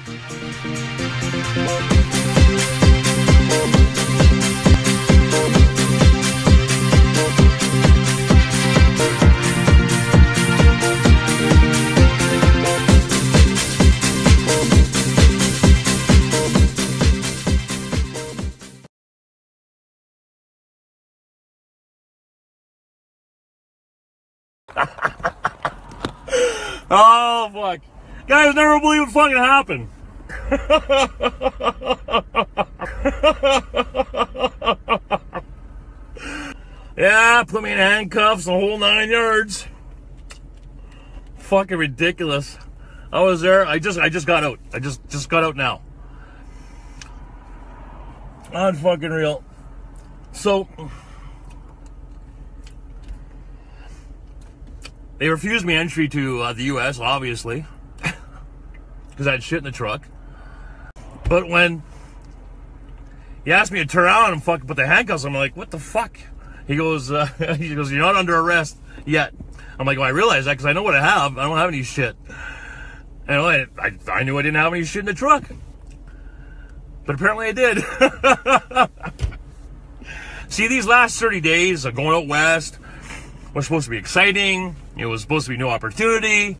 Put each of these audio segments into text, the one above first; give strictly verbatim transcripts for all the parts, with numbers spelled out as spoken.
Oh, fuck. Guys, never believe it fucking happened. Yeah, put me in handcuffs, the whole nine yards. Fucking ridiculous. I was there. I just, I just got out. I just, just got out now. Not fucking real. So, they refused me entry to uh, the U S, obviously, because I had shit in the truck. But when he asked me to turn around and fucking put the handcuffs, I'm like, what the fuck? He goes, uh, he goes, you're not under arrest yet. I'm like, well, I realize that because I know what I have. I don't have any shit. And I, I, I knew I didn't have any shit in the truck. But apparently I did. See, these last thirty days of going out west was supposed to be exciting. It was supposed to be new opportunity.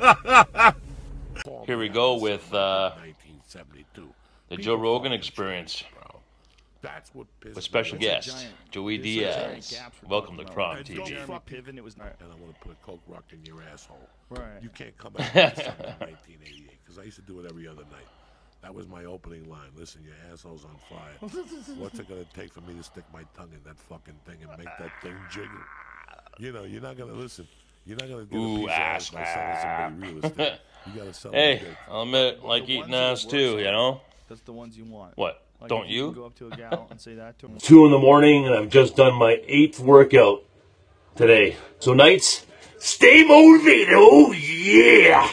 Here we go with uh, the Joe Rogan Experience with special guest Joey Diaz. Welcome to Crom T V. And I want to put a coke rock in your asshole. Right. You can't come back and say nineteen eighty-eight because I used to do it every other night. That was my opening line. Listen, your asshole's on fire. What's it gonna take for me to stick my tongue in that fucking thing and make that thing jiggle? You know, you're not gonna listen. You're not gonna get a piece of ass by selling somebody real estate. You gotta sell. Hey, I'll admit, like eating ass too, you know? That's the ones you want. What? Like Don't you? you? Go up to a gal and say that to her. Two in the morning, and I've just done my eighth workout today. So nights, stay motivated. Oh yeah!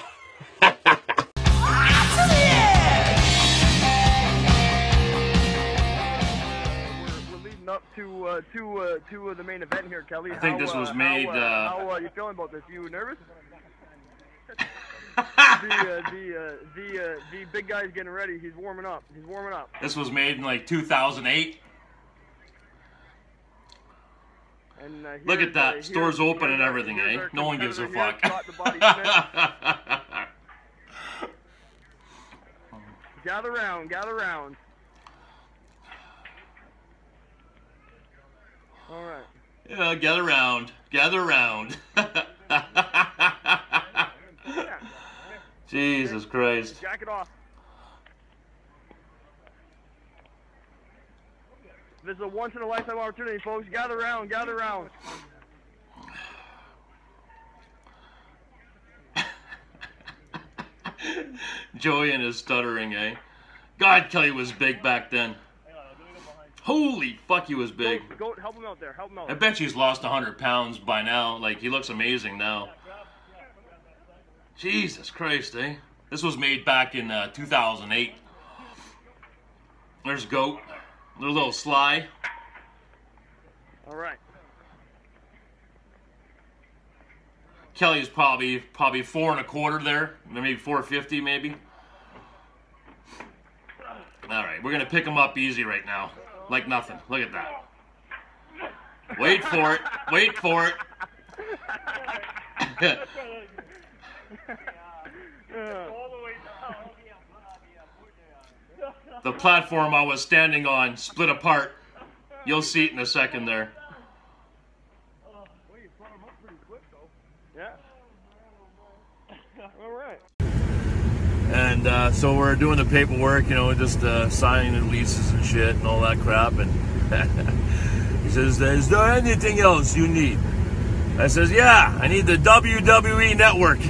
Up to uh, to uh, to uh, the main event here, Kelly. I think how, this was uh, made. How, uh, uh, how are uh, you feeling about this? You nervous? the uh, the uh, the uh, the big guy's getting ready. He's warming up. He's warming up. This was made in like two thousand eight. And, uh, Look at that. Uh, Stores here's, open and here's everything, our, eh? No one gives a here, fuck. Scott the Body Smith. Gather round, gather round. All right. Yeah, gather round. Gather round. Jesus Christ. Jack it off. This is a once-in-a-lifetime opportunity, folks. Gather round, gather round. Joey and his stuttering, eh? God, Kelly was big back then. Holy fuck, he was big. Go, go help him out there. Help him out. I bet he's lost one hundred pounds by now. Like, he looks amazing now. Jesus Christ, eh? This was made back in uh, two thousand eight. There's Goat. There's a little Sly. All right. Kelly's probably probably four and a quarter there. Maybe four fifty, maybe. All right, we're going to pick him up easy right now. Like nothing. Look at that. Wait for it. Wait for it. The platform I was standing on split apart. You'll see it in a second there. Yeah. All right. And uh, so we're doing the paperwork, you know, just uh, signing the leases and shit and all that crap. And he says, is there anything else you need? I says, yeah, I need the W W E Network.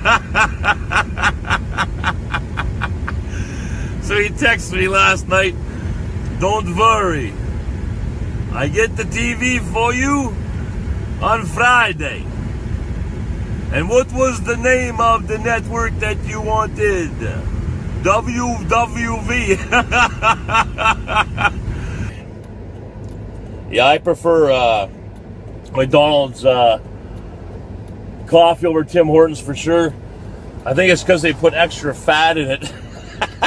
So he texted me last night, don't worry, I get the T V for you on Friday. And what was the name of the network that you wanted? W W V. Yeah, I prefer uh, McDonald's uh, coffee over Tim Hortons for sure. I think it's because they put extra fat in it.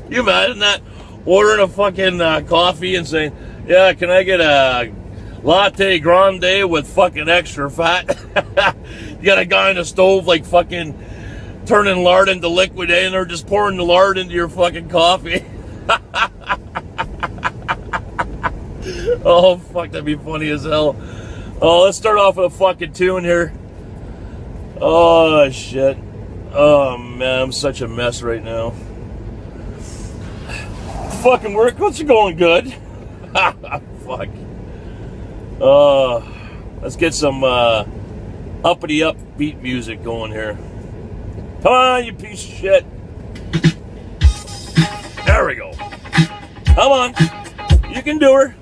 You imagine that? Ordering a fucking uh, coffee and saying, yeah, can I get a latte grande with fucking extra fat? You got a guy on the stove like fucking turning lard into liquid and they're just pouring the lard into your fucking coffee. Oh, fuck, that'd be funny as hell. Oh, let's start off with a fucking tune here. Oh, shit. Oh, man, I'm such a mess right now. Fucking work, what's going good? Fuck. Uh, let's get some uh, uppity upbeat music going here. Come on, you piece of shit. There we go. Come on. You can do her.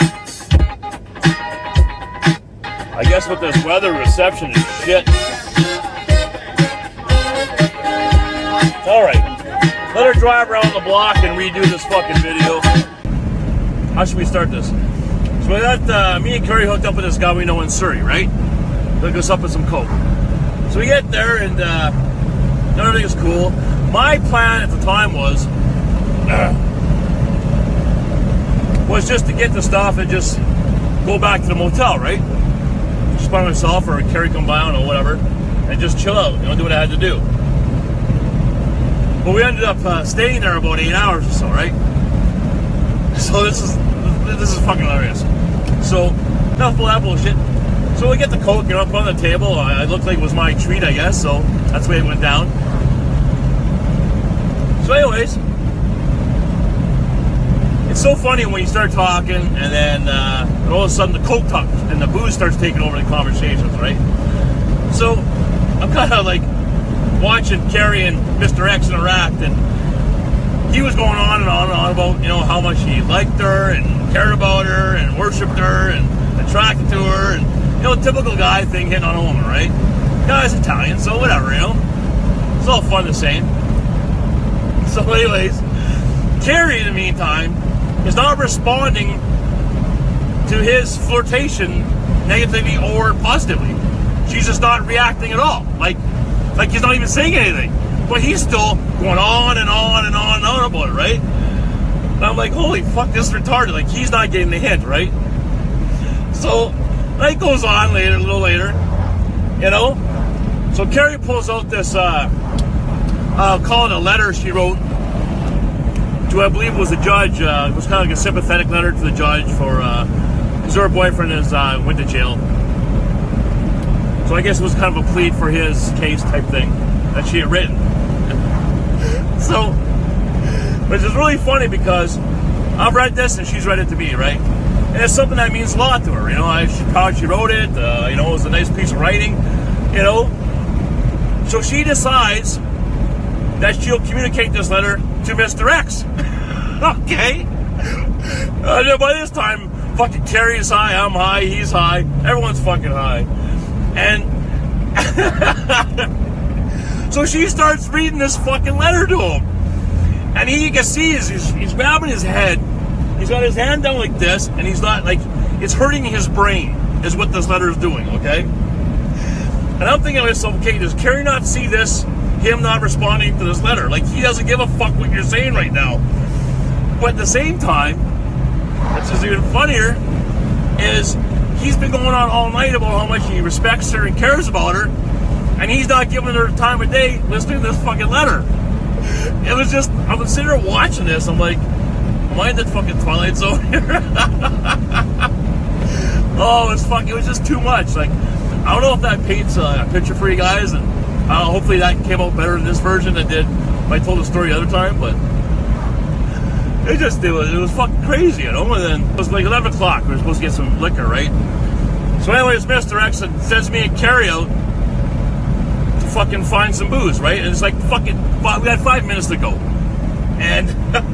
I guess with this weather, reception is shit. Alright. Let her drive around the block and redo this fucking video. How should we start this? So we got, uh, me and Carrie hooked up with this guy we know in Surrey, right? Hooked us up with some coke. So we get there and uh, everything is cool. My plan at the time was, uh, was just to get the stuff and just go back to the motel, right? Just by myself or Carrie come by or whatever, and just chill out, you know, do what I had to do. But we ended up uh, staying there about eight hours or so, right? So this is this is fucking hilarious. So enough of that bullshit. So we get the coke, you know, put on the table. I, it looked like it was my treat, I guess. So that's the way it went down. So, anyways, it's so funny when you start talking, and then uh, and all of a sudden the coke talk and the booze starts taking over the conversations, right? So I'm kind of like watching Carrie and Mister X interact, and he was going on and on and on about, you know, how much he liked her and cared about her and worshipped her and attracted to her, and, you know, typical guy thing hitting on a woman, right? Guy's Italian, so whatever, you know. It's all fun the same. So anyways, Carrie, in the meantime, is not responding to his flirtation negatively or positively. She's just not reacting at all. Like, like he's not even saying anything. But he's still going on and on and on and on about it, right? And I'm like, holy fuck, this is retarded. Like, he's not getting the hint, right? So, night goes on later, a little later, you know? So Carrie pulls out this, uh, I'll call it a letter she wrote to, I believe it was the judge. Uh, it was kind of like a sympathetic letter to the judge for, uh, because her boyfriend is, uh, went to jail. So I guess it was kind of a plead for his case type thing that she had written. So, which is really funny because I've read this and she's read it to me, right? And it's something that means a lot to her, you know. I, she, how she wrote it, uh, you know, it was a nice piece of writing, you know. So she decides that she'll communicate this letter to Mister X. Okay? Uh, by this time, fucking Carrie's high, I'm high, he's high, everyone's fucking high. And so she starts reading this fucking letter to him. And he, you can see, he's, he's, he's grabbing his head. He's got his hand down like this, and he's not, like, it's hurting his brain, is what this letter is doing, okay? And I'm thinking to myself, okay, does Carrie not see this, him not responding to this letter? Like, he doesn't give a fuck what you're saying right now. But at the same time, which is even funnier, is he's been going on all night about how much he respects her and cares about her, and he's not giving her the time of day listening to this fucking letter. It was just, I was sitting there watching this, I'm like, am I in the fucking Twilight Zone here? Oh, it's fucking, it was just too much. Like, I don't know if that paints a picture for you guys, and uh, hopefully that came out better in this version than did if I told the story the other time, but it just, it was, it was fucking crazy, you know. And then it was like eleven o'clock, we were supposed to get some liquor, right? So anyways, Mister X sends me and Carrie out to fucking find some booze, right? And it's like fucking, we had five minutes to go. And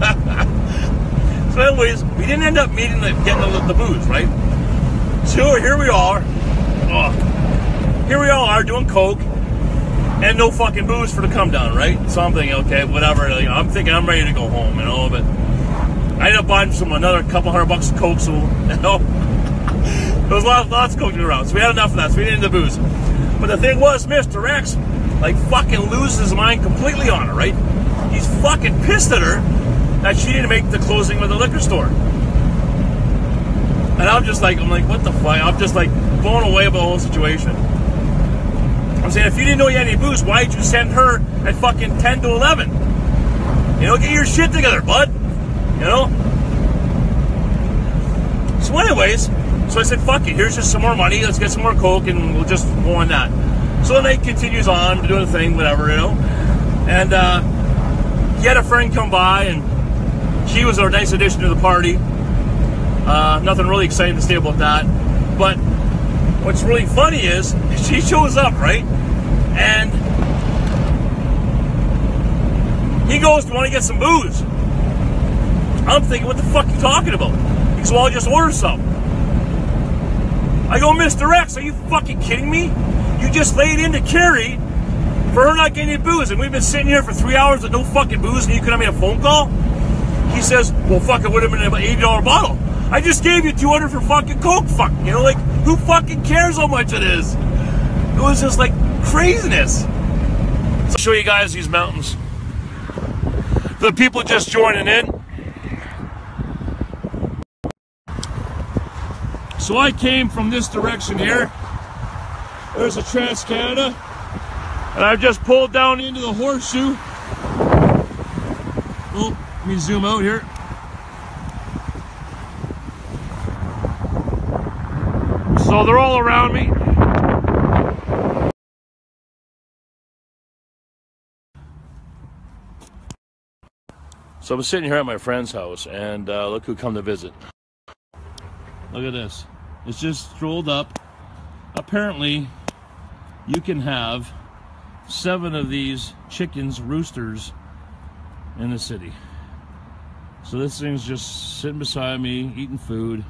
so anyways, we didn't end up meeting, the, getting the, the booze, right? So here we are. Oh, here we all are doing coke and no fucking booze for the come down, right? So I'm thinking, okay, whatever. Like, I'm thinking I'm ready to go home, you know. But I ended up buying some another couple hundred bucks of coke, so you know, there was lots, lots of coke around. So we had enough of that. So we didn't need the booze. But the thing was, Mister X, like, fucking loses his mind completely on her, right? He's fucking pissed at her that she didn't make the closing of the liquor store. And I'm just like, I'm like, what the fuck? I'm just like blown away by the whole situation. I'm saying, if you didn't know you had any booze, why did you send her at fucking ten to eleven? You know, get your shit together, bud. You know? So anyways, so I said, fuck it, here's just some more money, let's get some more coke, and we'll just go on that. So the night continues on, doing the thing, whatever, you know? And uh, he had a friend come by, and she was a nice addition to the party. Uh, nothing really exciting to say about that. But what's really funny is, she shows up, right? And he goes, do you want to get some booze? I'm thinking, what the fuck are you talking about? He goes, well, I'll just order some. I go, Mister X, are you fucking kidding me? You just laid into Carrie for her not getting any booze, and we've been sitting here for three hours with no fucking booze, and you could have made a phone call? He says, well, fuck, it would have been an eighty dollar bottle. I just gave you two hundred for fucking coke, fuck. You know, like, who fucking cares how much it is? It was just like craziness. So I'll show you guys these mountains. For the people just joining in. So I came from this direction here. There's a Trans-Canada. And I've just pulled down into the horseshoe. Oh, let me zoom out here. So they're all around me. So I'm sitting here at my friend's house, and uh, look who come to visit. Look at this. It's just strolled up. Apparently, you can have seven of these chickens, roosters, in the city. So this thing's just sitting beside me, eating food.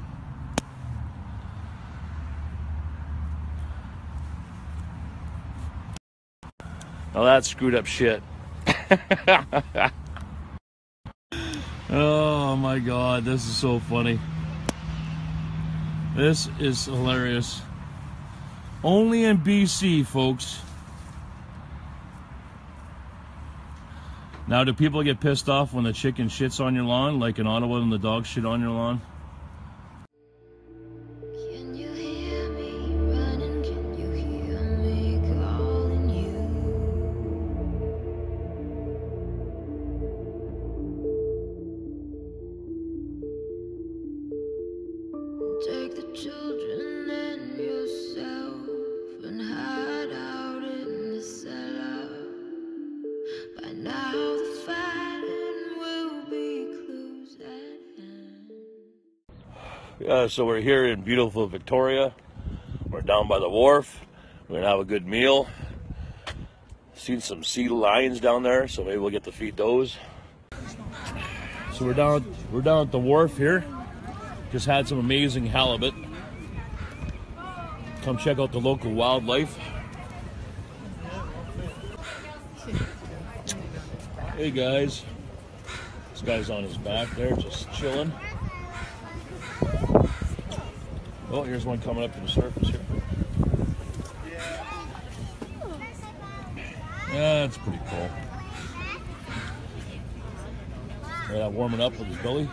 Now that's screwed up shit. Oh my god, this is so funny. This is hilarious. Only in B C, folks. Now, do people get pissed off when the chicken shits on your lawn, like in Ottawa when the dog shit on your lawn? Can you hear me running? Can you hear me calling you? Take the children and yourself and hide out in the cellar. By now the fighting will be close at hand. Yeah, so we're here in beautiful Victoria. We're down by the wharf. We're gonna have a good meal. Seen some sea lions down there, so maybe we'll get to feed those. So we're down we're down at the wharf here. Just had some amazing halibut. Come check out the local wildlife. Hey guys. This guy's on his back there, just chilling. Oh, here's one coming up to the surface here. Yeah, that's pretty cool. Yeah, warming up with his belly.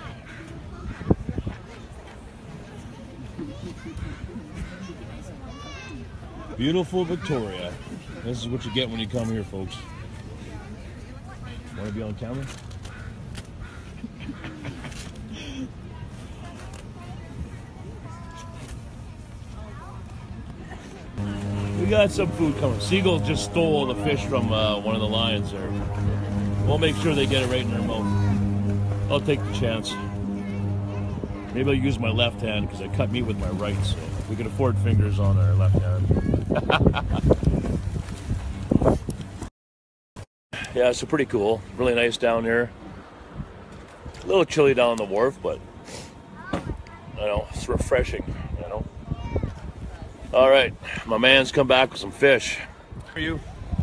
Beautiful Victoria. This is what you get when you come here, folks. Want to be on camera? We got some food coming. Seagull just stole the fish from uh, one of the lions there. We'll make sure they get it right in their mouth. I'll take the chance. Maybe I'll use my left hand because I cut meat with my right, so we can afford fingers on our left hand. Yeah, so pretty cool. Really nice down here. A little chilly down on the wharf, but I know it's refreshing. You know. All right, my man's come back with some fish. For you.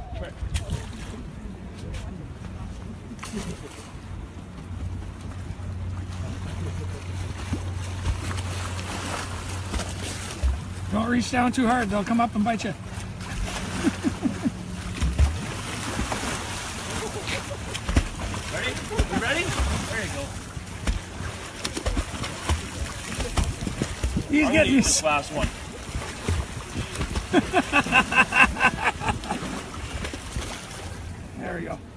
Don't reach down too hard, they'll come up and bite you. Ready? You ready? There you go. He's getting his. Last one. There we go.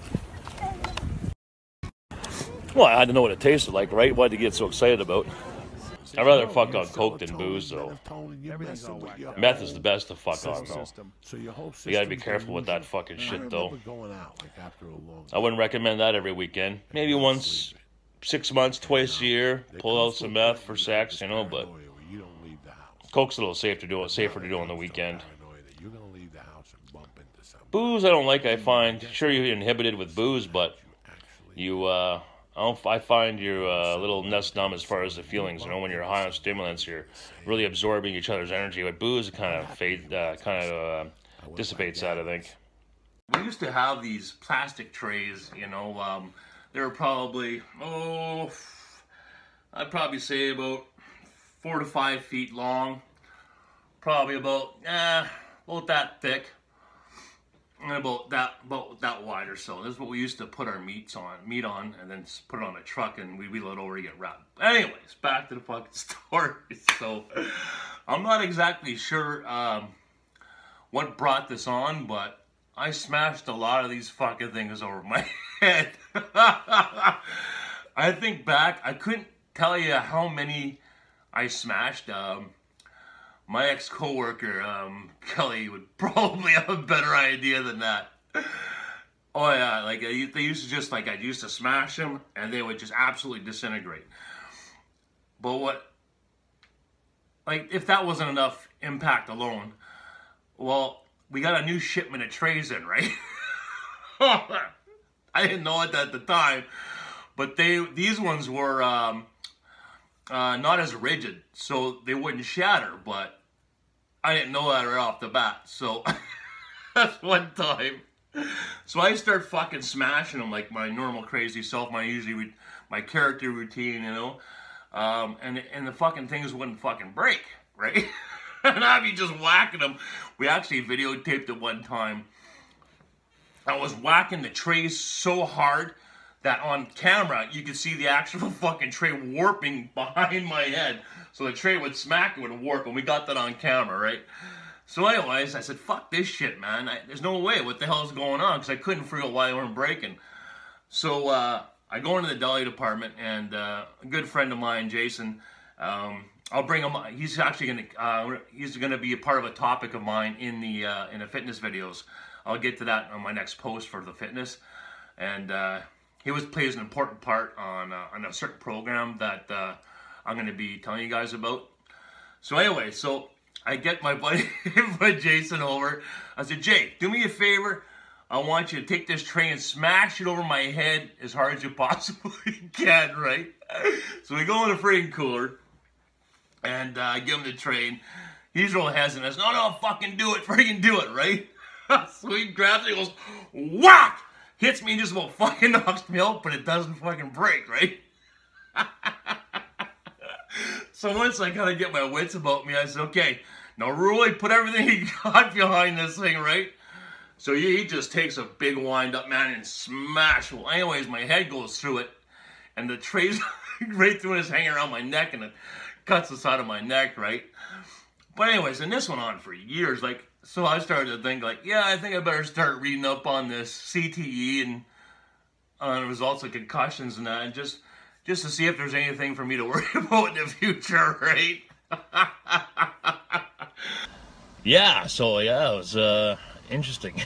Well, I had to know what it tasted like, right? What did you get so excited about? I'd rather fuck on coke than booze, though. Everything's all whacked up. Meth is the best to fuck on, though. System. So your whole You gotta be system's careful with that delusional. fucking I shit, remember though. going out, like, after a long I wouldn't recommend that every weekend. Maybe once, six months, twice a year, pull out some meth for sex, you know, but you don't leave the house. coke's a little safer to do, safer to do on the weekend. Paranoid that you're gonna leave the house and bump into somebody. Booze, I don't like, I find. Sure, you're inhibited with booze, but you, uh, I, don't, I find you're uh, a little nest numb as far as the feelings. You know, when you're high on stimulants, you're really absorbing each other's energy. With booze, it kind of fade, uh, kind of uh, dissipates that, I think. We used to have these plastic trays, you know, um, they were probably, oh, I'd probably say about four to five feet long, probably about, eh, about that thick, and about that, about that wide or so. This is what we used to put our meats on, meat on, and then put it on a truck, and we wheel it over to get wrapped. Anyways, back to the fucking story. So, I'm not exactly sure um, what brought this on, but I smashed a lot of these fucking things over my head. I think back, I couldn't tell you how many I smashed. Um, my ex-coworker, um, Kelly, would probably have a better idea than that. Oh yeah, like they used to just, like, I used to smash them and they would just absolutely disintegrate. But what, like, if that wasn't enough impact alone, well, we got a new shipment of trays in, right? I didn't know it at the time, but they these ones were um, uh, not as rigid, so they wouldn't shatter, but I didn't know that right off the bat, so that's one time. So I start fucking smashing them like my normal crazy self, my usually my character routine, you know, um, and and the fucking things wouldn't fucking break, right? And I'd be just whacking them. We actually videotaped it one time. I was whacking the trays so hard that on camera you could see the actual fucking tray warping behind my head. So the tray would smack, it would warp, and we got that on camera, right? So anyways, I said, fuck this shit, man. I, there's no way. What the hell is going on? Because I couldn't figure out why they weren't breaking. So uh, I go into the deli department, and uh, a good friend of mine, Jason, um, I'll bring him. He's actually gonna. Uh, he's gonna be a part of a topic of mine in the uh, in the fitness videos. I'll get to that on my next post for the fitness, and uh, he was plays an important part on uh, on a certain program that uh, I'm gonna be telling you guys about. So anyway, so I get my buddy, my Jason over. I said, Jay, do me a favor. I want you to take this tray and smash it over my head as hard as you possibly can, right? So we go in the freaking cooler. And uh, I give him the tray. He's real hesitant. I said, no, no, fucking do it. Freaking do it, right? So he grabs it and goes, whack! Hits me and just about fucking knocks me out, but it doesn't fucking break, right? So once I kind of get my wits about me, I said, okay, now really put everything you got behind this thing, right? So he just takes a big wind up, man, and smash. Well, anyways, my head goes through it, and the tray's right through it is hanging around my neck, and it cuts the side of my neck, right? But anyways, and this went on for years, like, so I started to think, like, yeah, I think I better start reading up on this C T E and on uh, results of concussions and that, and just, just to see if there's anything for me to worry about in the future, right? Yeah, so, yeah, it was, uh, interesting.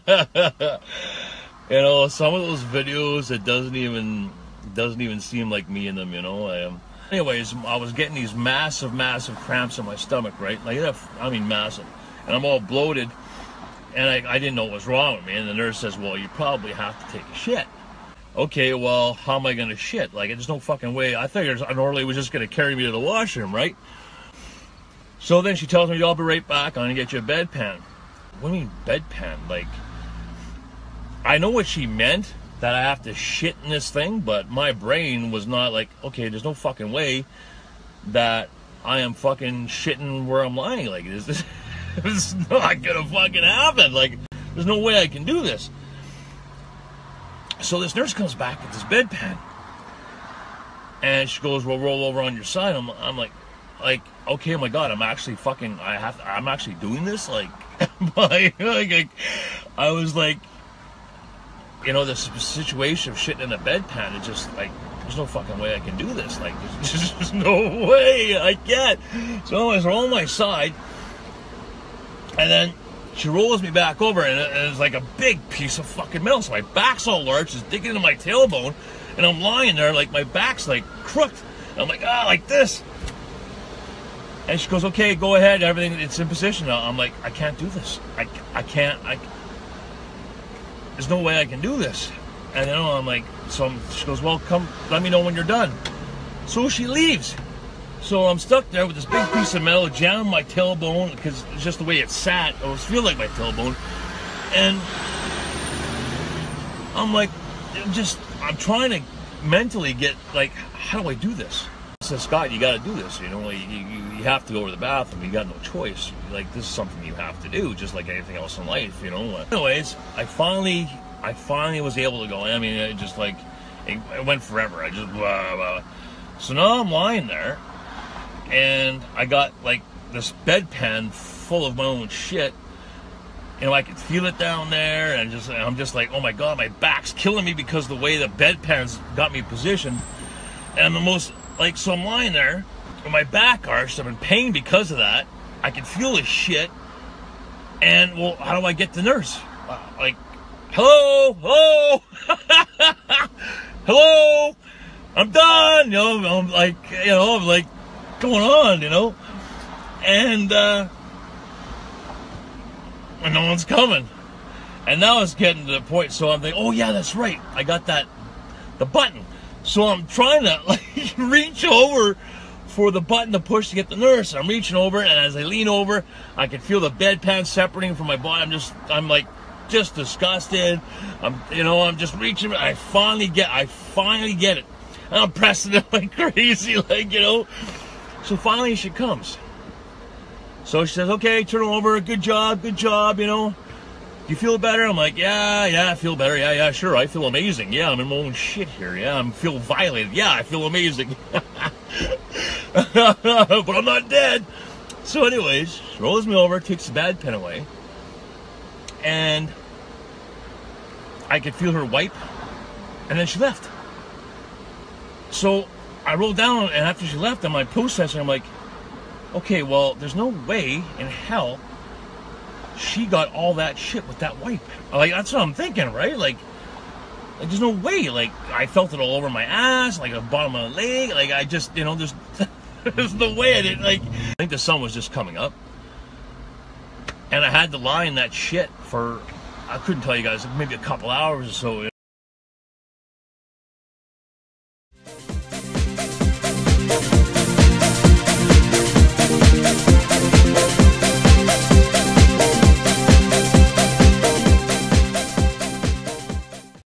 You know, some of those videos, it doesn't even, doesn't even seem like me in them, you know, I am. Um, Anyways, I was getting these massive, massive cramps in my stomach, right? Like, I mean, massive. And I'm all bloated, and I, I didn't know what was wrong with me. And the nurse says, well, you probably have to take a shit. Okay, well, how am I going to shit? Like, there's no fucking way. I figured Norley was just going to carry me to the washroom, right? So then she tells me, I'll be right back. I'm going to get you a bedpan. What do you mean bedpan? Like, I know what she meant, that I have to shit in this thing, but my brain was not like, okay, there's no fucking way that I am fucking shitting where I'm lying. Like, this, this, this is not gonna fucking happen. Like, there's no way I can do this. So this nurse comes back with this bedpan, and she goes, well, roll over on your side. I'm, I'm like, like, okay, oh my God, I'm actually fucking, I have, I'm actually doing this. Like, like, like, I was like, you know, this situation of shitting in a bedpan, it just like, there's no fucking way I can do this. Like, there's just no way I can't. So I was on my side, and then she rolls me back over, and it's like a big piece of fucking metal. So my back's all large, it's digging into my tailbone, and I'm lying there like my back's like crooked. And I'm like, ah, like this. And she goes, okay, go ahead, everything, it's in position. I'm like, I can't do this. I, I can't, I, there's no way I can do this. And then I'm like, so I'm, she goes, well, come, let me know when you're done. So she leaves. So I'm stuck there with this big piece of metal jamming my tailbone, because it's just the way it sat. It was feel like my tailbone. And I'm like, I'm just, I'm trying to mentally get, like, how do I do this? I said, Scott, you got to do this. You know, you, you, you have to go to the bathroom. You got no choice. Like, this is something you have to do, just like anything else in life, you know. Anyways, I finally, I finally was able to go. I mean, it just like, it, it went forever. I just, blah, blah. So now I'm lying there, and I got like this bedpan full of my own shit. You know, I could feel it down there, and just, and I'm just like, oh my God, my back's killing me because the way the bedpan's got me positioned. And the most, like, so I'm lying there with my back arched. I'm in pain because of that. I can feel this shit. And, well, how do I get the nurse? Uh, like, hello, hello, hello, I'm done. You know, I'm like, you know, I'm like, going on, you know, and uh, and no one's coming. And now it's getting to the point. So I'm thinking, oh yeah, that's right. I got that, the button. So I'm trying to like reach over for the button to push to get the nurse. I'm reaching over, and as I lean over, I can feel the bedpan separating from my body. I'm just, I'm like, just disgusted. I'm, you know, I'm just reaching. I finally get, I finally get it. And I'm pressing it like crazy, like, you know. So finally she comes. So she says, okay, turn over. Good job, good job, you know. You feel better? I'm like, yeah, yeah, I feel better. Yeah, yeah, sure. I feel amazing. Yeah, I'm in my own shit here. Yeah, I'm feel violated. Yeah, I feel amazing. But I'm not dead. So anyways, she rolls me over, takes the bad pen away. And I could feel her wipe. And then she left. So I rolled down, and after she left, I'm like processing. I'm like, okay, well, there's no way in hell she got all that shit with that wipe. Like, that's what I'm thinking, right? Like, like there's no way. Like, I felt it all over my ass, like the bottom of my leg. Like, I just, you know, there's, there's no way I didn't, like, I think the sun was just coming up. And I had to lie in that shit for, I couldn't tell you guys, maybe a couple hours or so.